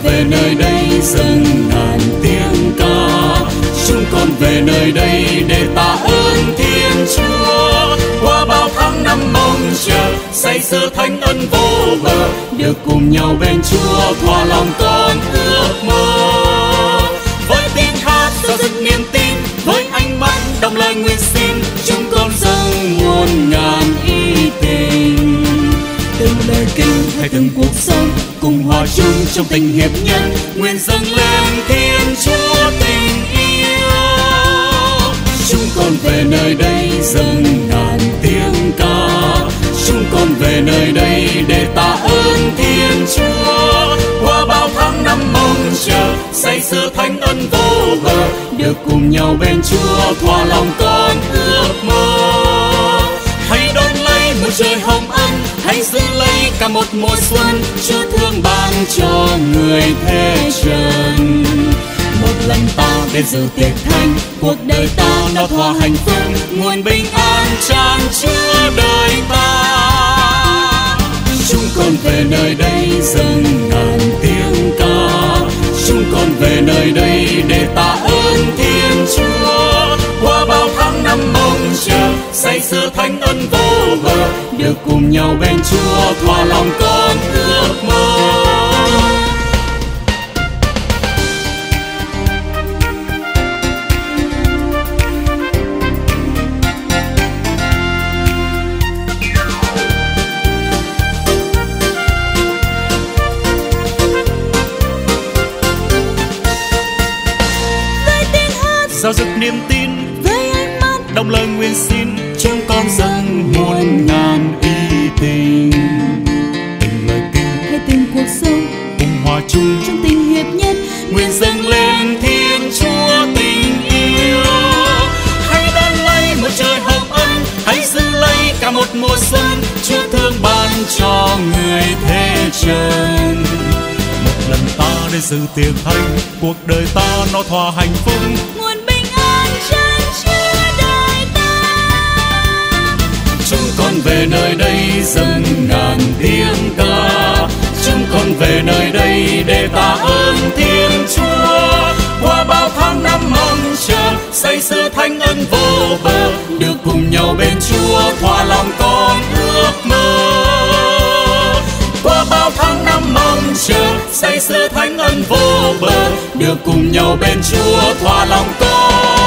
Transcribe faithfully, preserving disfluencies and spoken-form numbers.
về nơi đây dâng ngàn tiếng ca. Chúng con về nơi đây để tạ ơn Thiên Chúa. Qua bao tháng năm mong chờ, say sưa thánh ân vô bờ, được cùng nhau bên Chúa thỏa lòng con ước mơ. Với tiếng hát giao dứt niềm tin, với ánh mắt đọc lời nguyện xin, chúng con dâng muôn ngàn ý tình. Từng lời kinh hay từng cuộc sống, cùng hòa chung trong tình hiệp nhân, nguyện dâng lên Thiên Chúa tình yêu. Chúng con về nơi đây dâng ngàn tiếng ca. Chúng con về nơi đây để tạ ơn Thiên Chúa. Qua bao tháng năm mong chờ, say sưa thánh ân vô bờ, được cùng nhau bên Chúa thỏa lòng con ước mơ. Hãy đón lấy một trời hồng ân, hãy giữ lấy cả một mùa xuân, Chúa thương ban cho người thế trần. Một lần ta đến dự tiệc thánh, cuộc đời ta nó thỏa hạnh phúc, nguồn bình an tràn chứa đời ta. Chúng con về nơi đây dâng ngàn tiếng ca. Chúng con về nơi đây để tạ ơn Thiên Chúa. Qua bao tháng năm mong chờ, say sưa thánh ân vô bờ, được cùng nhau bên Chúa thỏa lòng con ước mơ. Giao dứt niềm tin, với ánh mắt đọc lời nguyện xin, chúng con dâng muôn ngàn ý tình. Từng lời kinh hay từng cuộc sống, cùng hòa chung trong tình hiệp nhất, nguyện dâng lên Thiên Chúa tình yêu. Hãy đón lấy một trời hồng ân, hãy giữ lấy cả một mùa xuân, Chúa thương ban cho người thế trần. Một lần ta đến dự tiệc thánh, cuộc đời ta nó thỏa hạnh phúc, nguồn bình an tràn chứa đời ta. Chúng con về nơi đây dâng ngàn tiếng ca. Chúng con về nơi đây để tạ ơn Thiên Chúa. Qua bao tháng năm mong chờ, say sưa thánh ân vô bờ, được cùng nhau bên Chúa thỏa lòng con ước mơ. Qua bao tháng năm mong chờ, say sưa thánh ân vô bờ, được cùng nhau bên Chúa thỏa lòng con